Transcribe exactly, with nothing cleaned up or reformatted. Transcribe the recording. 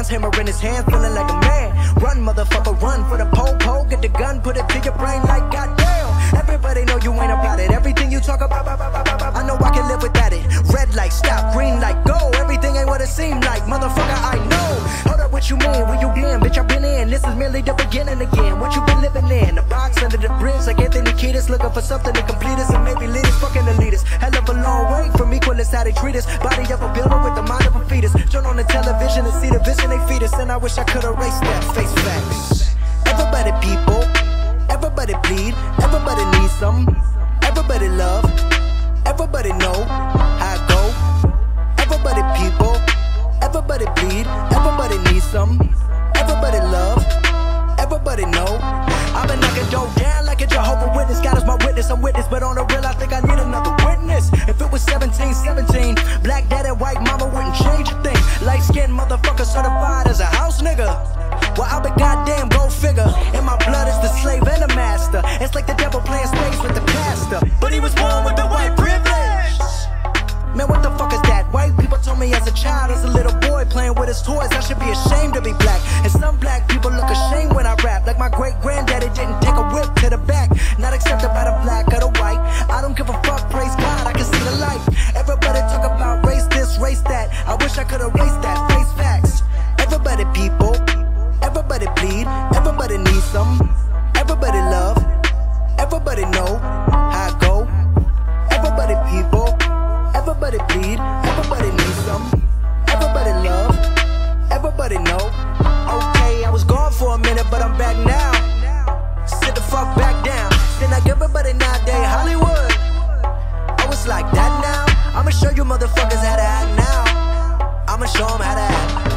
hammer in his hand, feeling like a man. Run, motherfucker, run for the pole, pole. Get the gun, put it to your brain like goddamn. Everybody know you ain't about it. Everything you talk about, I know I can live without it. Red light, stop, green light, go. Everything ain't what it seemed like, motherfucker, I know. Hold up, what you mean? Where you been? Bitch, I been in. This is merely the beginning again. What you been living in? The box under the bridge, like Anthony Kiedis, looking for something to complete us and maybe lead us, fucking elite us. Hell of a long way from equal is how they treat us. Body of a builder with the mind of a fetus. Turn on the television and see the vision they feed us, and I wish I could erase that. Face facts. Everybody people, everybody bleed, everybody needs some, everybody love, everybody know how I go. Everybody people, everybody bleed, everybody needs some, everybody love, everybody know. I've been knocking dope down like a Jehovah's Witness. God is my witness, I'm witness, but on the real I think I need another witness. If it was seventeen seventeen, black dad and white mama wouldn't change a thing. Light skinned motherfucker certified as a house nigga. Well, I've been goddamn, go figure. In my blood is the slave and the master. It's like the devil playing space with the pastor, but he was born with the white privilege. Man, what the fuck is that? White people told me as a child, as a little boy playing with his toys, I should be ashamed to be black. And some black people look ashamed when I rap, like my great granddaddy didn't take a whip to the back. Not accepted by the black or the white. I don't give a fuck, praise God, I can see the light. Everybody talk about race this, race that. I wish I could erase that, face facts. Everybody people, everybody bleed, everybody needs some, everybody love, everybody know how I go. Everybody people, everybody bleed, everybody needs some, everybody love, everybody know. Okay, I was gone for a minute, but I'm back now. Sit the fuck back down. Then like everybody nowadays, Hollywood. I was like that now. I'ma show you motherfuckers how to act now. I'ma show them how to act.